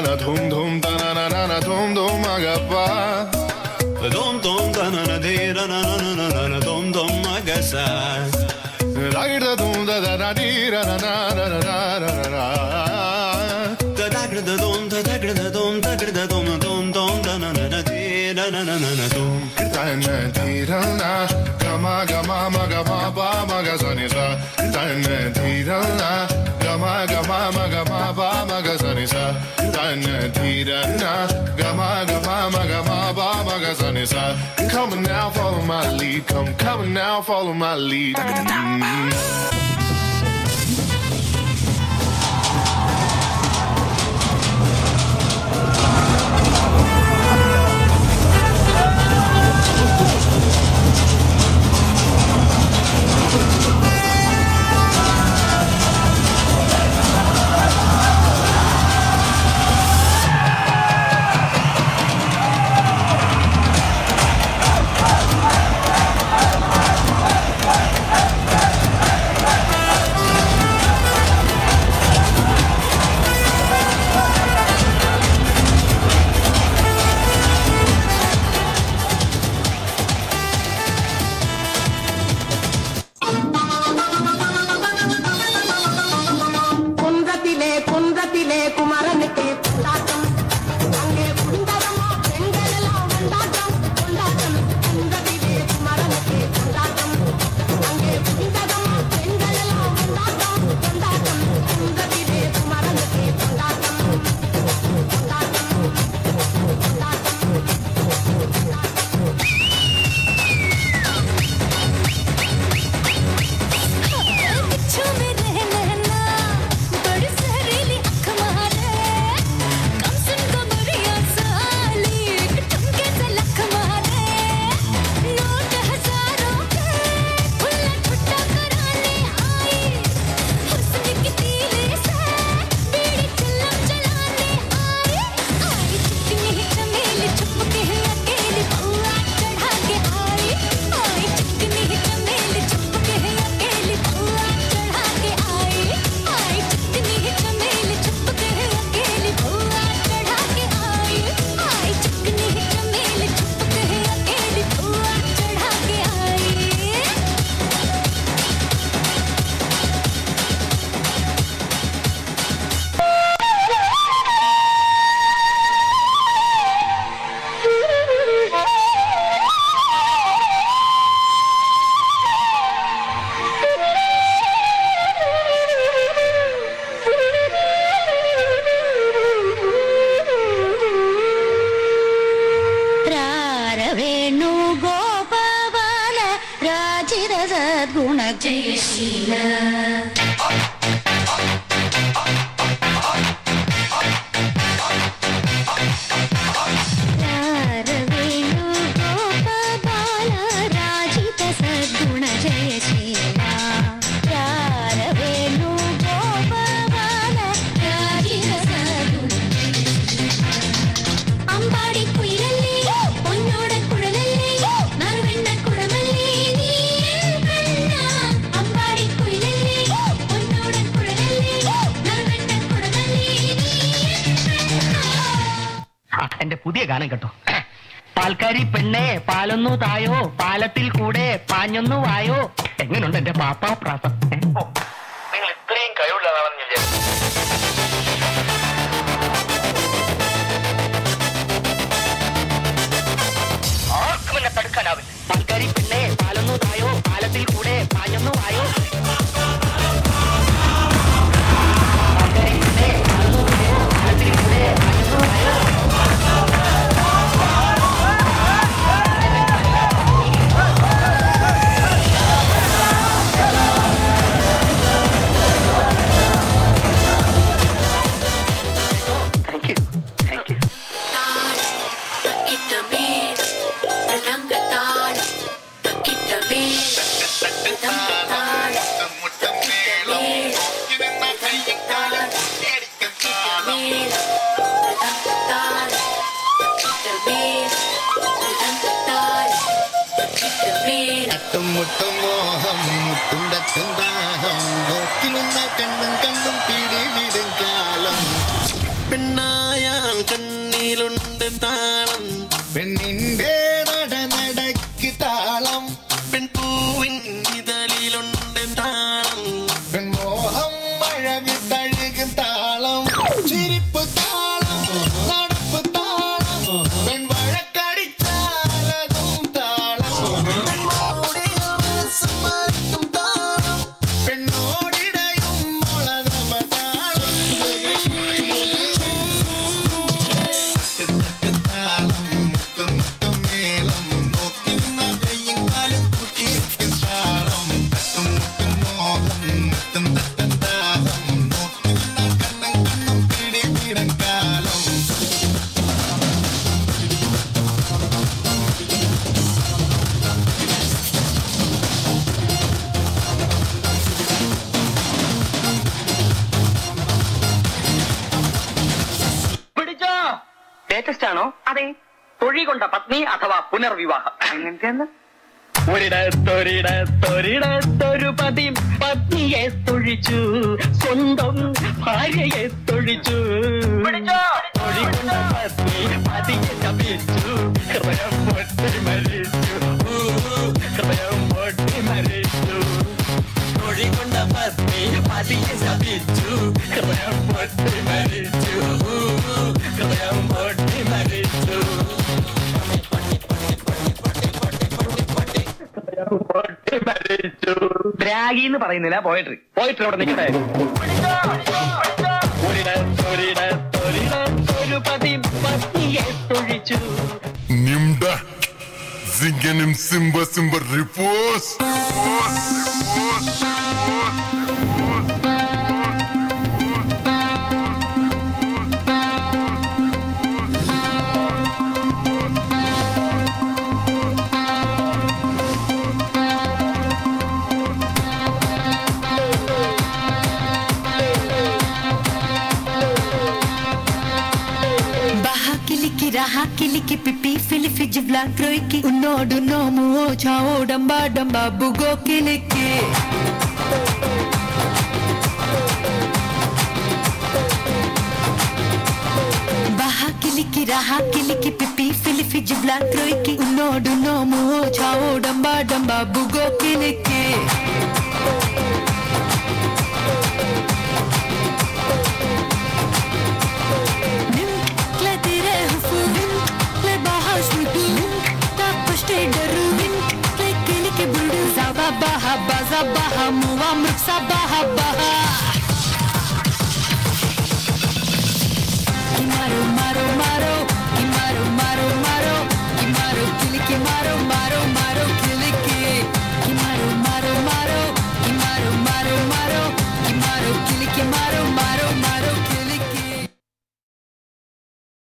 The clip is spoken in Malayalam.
na dhum dhum ta na na dhum dhum magapa dhum dhum ta na de na na na dhum dhum magasa ra da dhum da da di ra na na na na na da da da dhum da da da dhum da da dhum dhum dhum da na na de na na na na dhum ta na di ra na gama gama magama ba magazani sa ta na di ra na gama gama magama ba magazani sa ta na di ra na gama gama magama ba magazani sa come now follow my lead come now follow my lead ഗാനം കേട്ടോ. പാൽക്കാരി പെണ്ണേ പാലൊന്നു തായോ പാലത്തിൽ കൂടെ പാഞ്ഞൊന്നു വായോ. എങ്ങനെയുണ്ട് എന്റെ പാപ്പാ പ്രാസം? നിങ്ങൾ ഇത്രയും കഴിവുള്ളതാണെന്ന് ഞാൻ ആർക്കും എന്നെ തടുക്കാനാവില്ല. പാൽക്കാരി പെണ്ണേ പാലൊന്നു തായോ പാലത്തിൽ കൂടെ പാഞ്ഞൊന്നു വായോ. പാൽക്കാരി പെണ്ണേ പാലൊന്നു തായോ പാലത്തിൽ കൂടെ പാഞ്ഞൊന്നു വായോ. മുട്ടും മോഹം മുട്ടുണ്ടത്തും ദാഹം നോക്കി നിന്ന കണ്ണും കണ്ണും പിടി വിടും കാലം പെണ്ണായാൽ കണ്ണിലുണ്ട് താളം പെണ്ണിന്റെ നടനടക്ക് താളം പെൺപൂവിൻ ഇതളിലുണ്ട് താളം പെൺമോഹം അഴകി തഴുകും താളം ചിരിപ്പ് താളം നടപ്പ് താളം പെൺവഴക്കടിച്ചാലതും താളം പെണ്ണോടിടയും മുളകമ താളം താളം മുത്തും മുത്തും മേളം നോക്കുന്ന കയ്യും കാലും കുട്ടിക്കും താളം തട്ടും മുട്ടും മോഹം മുത്തും തട്ടും ദാഹം നോക്കുന്ന കണ്ണും കണ്ണും പിടിപിടം കാലം പിടിച്ചോ. ലേറ്റസ്റ്റ് ആണോ? അതെ. തൊഴി കൊണ്ട പത്നി അഥവാ പുനർവിവാഹം. എങ്ങനത്തെന്ന്? ഒരിടത്തൊരിടത്തൊരിടത്തൊരു പതി പത്നിയെ തൊഴിച്ചു, സ്വന്തം ഭാര്യയെ തൊഴിച്ചു. തൊഴി കൊണ്ട പത്നി പതിയെ ശപിച്ചു, ഹൃദയം പൊട്ടി മരിച്ചു, ഹൃദയം പൊട്ടി മരിച്ചു. തൊഴി കൊണ്ട പത്നി പതിയെ ശപിച്ചു, ഹൃദയം പൊട്ടി മരിച്ചു, ഹൃദയം പൊട്ടി മരിച്ചു. ദ്രാഗി എന്ന് പറയുന്നില്ല, പോയട്രി. പോയട്രി അവിടെ നിൽക്കട്ടെ. ഒരിടത്തൊരിടത്തൊരിടത്തൊരു പതി പത്നിയെ തൊഴിച്ചു. Nimda Zinganim Simba Simba Repose. Raha kiliki pipi filifi jivla kroiki unodu nomu o chao damba damba bugo kiliki Baha kiliki raha kiliki pipi filifi jivla kroiki unodu nomu o chao damba damba bugo kiliki Baha baha baha muwa mruk sabaha baha